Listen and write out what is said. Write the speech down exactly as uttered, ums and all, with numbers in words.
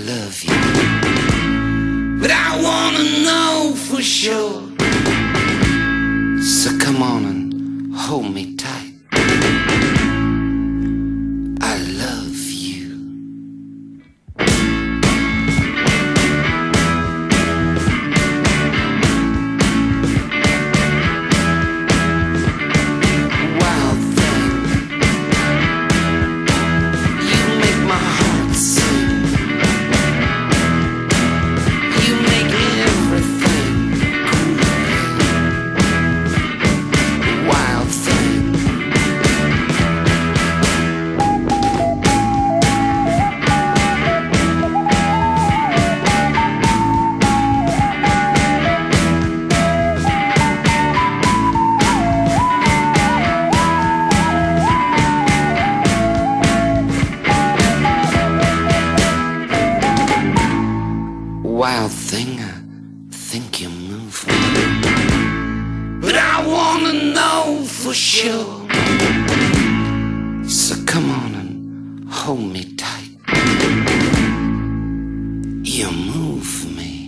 love you, but I wanna know for sure. So come on and hold me tight. I love you. Wild thing, you make my heart sing. You make everything cool. Wild thing. Wild thing, I think you move me, but I wanna know for sure. So come on and hold me tight. You move me.